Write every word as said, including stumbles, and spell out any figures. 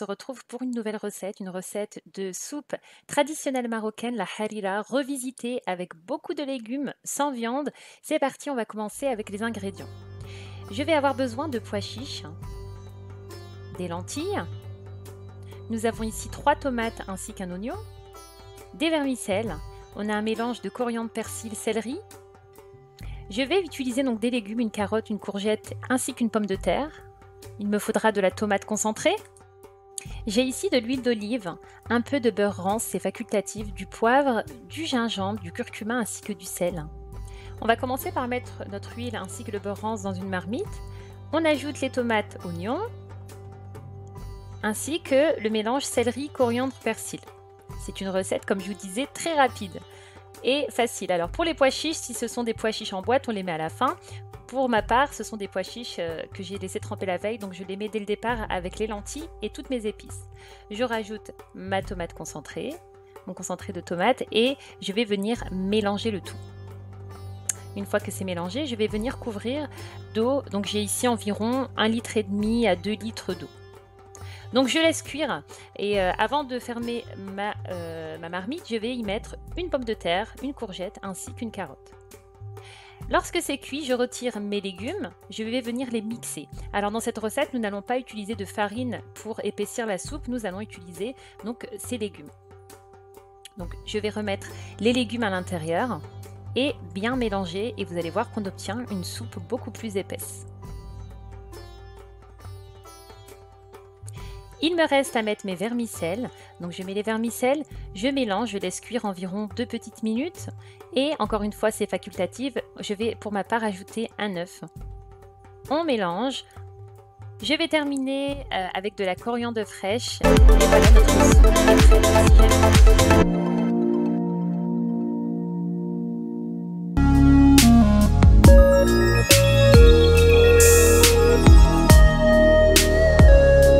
se retrouve pour une nouvelle recette, une recette de soupe traditionnelle marocaine, la harira, revisitée avec beaucoup de légumes, sans viande. C'est parti, on va commencer avec les ingrédients. Je vais avoir besoin de pois chiches, des lentilles. Nous avons ici trois tomates ainsi qu'un oignon, des vermicelles. On a un mélange de coriandre, persil, céleri. Je vais utiliser donc des légumes, une carotte, une courgette ainsi qu'une pomme de terre. Il me faudra de la tomate concentrée. J'ai ici de l'huile d'olive, un peu de beurre rance, c'est facultatif, du poivre, du gingembre, du curcuma ainsi que du sel. On va commencer par mettre notre huile ainsi que le beurre rance dans une marmite. On ajoute les tomates, oignons, ainsi que le mélange céleri, coriandre, persil. C'est une recette, comme je vous disais, très rapide et facile. Alors pour les pois chiches, si ce sont des pois chiches en boîte, on les met à la fin. Pour ma part, ce sont des pois chiches que j'ai laissé tremper la veille, donc je les mets dès le départ avec les lentilles et toutes mes épices. Je rajoute ma tomate concentrée, mon concentré de tomate, et je vais venir mélanger le tout. Une fois que c'est mélangé, je vais venir couvrir d'eau. Donc j'ai ici environ un litre et demi à deux litres d'eau. Donc je laisse cuire et euh, avant de fermer ma, euh, ma marmite, je vais y mettre une pomme de terre, une courgette ainsi qu'une carotte. Lorsque c'est cuit, je retire mes légumes, je vais venir les mixer. Alors dans cette recette, nous n'allons pas utiliser de farine pour épaissir la soupe, nous allons utiliser donc ces légumes. Donc je vais remettre les légumes à l'intérieur et bien mélanger et vous allez voir qu'on obtient une soupe beaucoup plus épaisse. Il me reste à mettre mes vermicelles, donc je mets les vermicelles, je mélange, je laisse cuire environ deux petites minutes et encore une fois c'est facultatif, je vais pour ma part ajouter un œuf. On mélange, je vais terminer euh, avec de la coriandre fraîche et voilà notre soupe.